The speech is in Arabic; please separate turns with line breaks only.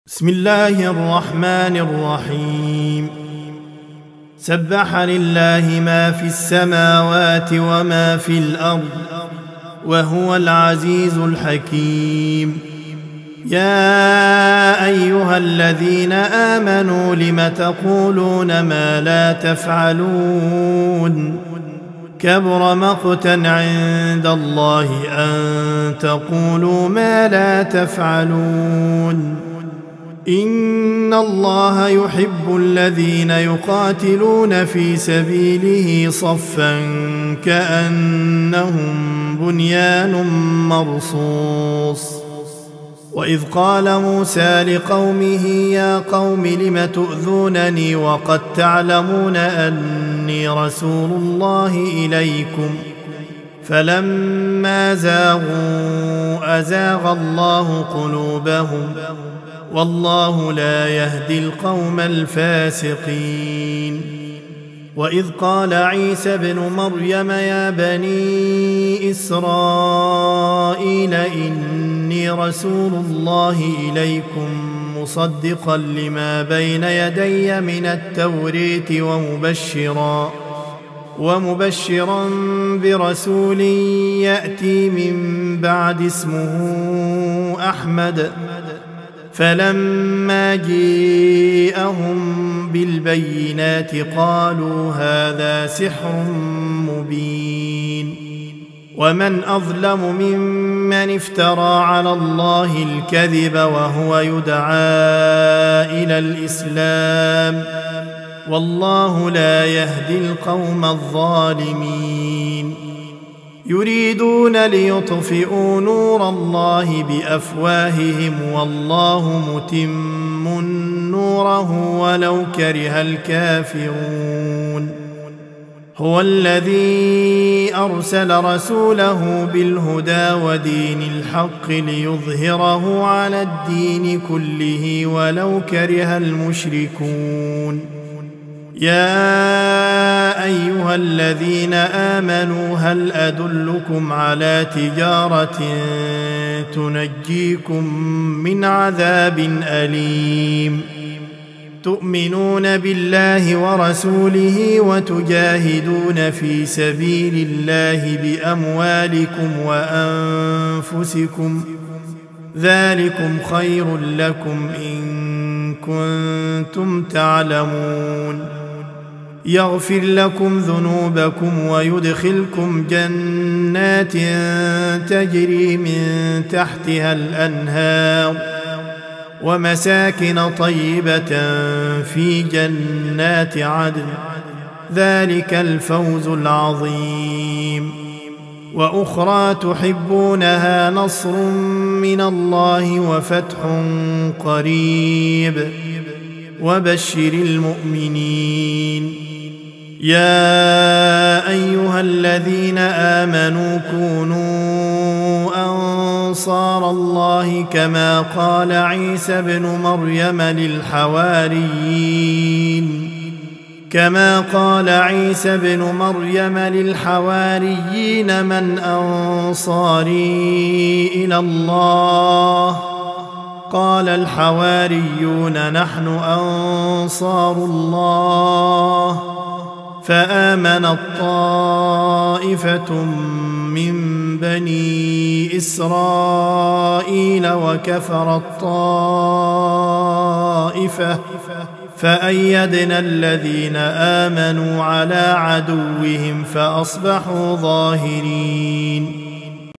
بسم الله الرحمن الرحيم. سبح لله ما في السماوات وما في الأرض وهو العزيز الحكيم. يا أيها الذين آمنوا لم تقولون ما لا تفعلون كبر مقتا عند الله أن تقولوا ما لا تفعلون. إن الله يحب الذين يقاتلون في سبيله صفا كأنهم بنيان مرصوص. وإذ قال موسى لقومه يا قوم لم تؤذونني وقد تعلمون أني رسول الله إليكم فلما زاغوا أزاغ الله قلوبهم والله لا يهدي القوم الفاسقين. وإذ قال عيسى ابن مريم يا بني إسرائيل إني رسول الله إليكم مصدقا لما بين يدي من التوريت ومبشرا برسول يأتي من بعد اسمه أحمد. فلما جاءهم بالبينات قالوا هذا سحر مبين. ومن أظلم ممن افترى على الله الكذب وهو يدعى إلى الإسلام والله لا يهدي القوم الظالمين. يريدون ليطفئوا نور الله بأفواههم والله متم نوره ولو كره الكافرون. هو الذي أرسل رسوله بالهدى ودين الحق ليظهره على الدين كله ولو كره المشركون. يا أيها الذين آمنوا هل أدلكم على تجارة تنجيكم من عذاب أليم تؤمنون بالله ورسوله وتجاهدون في سبيل الله بأموالكم وأنفسكم ذلكم خير لكم إن كنتم تعلمون. يغفر لكم ذنوبكم ويدخلكم جنات تجري من تحتها الأنهار ومساكن طيبة في جنات عدن ذلك الفوز العظيم. وأخرى تحبونها نصر من الله وفتح قريب وبشر المؤمنين. يا أيها الذين آمنوا كونوا أنصار الله كما قال عيسى ابن مريم للحواريين من أنصاري إلى الله قال الحواريون نحن أنصار الله. فآمنت طائفة من بني إسرائيل وكفرت طائفة فأيدنا الذين آمنوا على عدوهم فأصبحوا ظاهرين.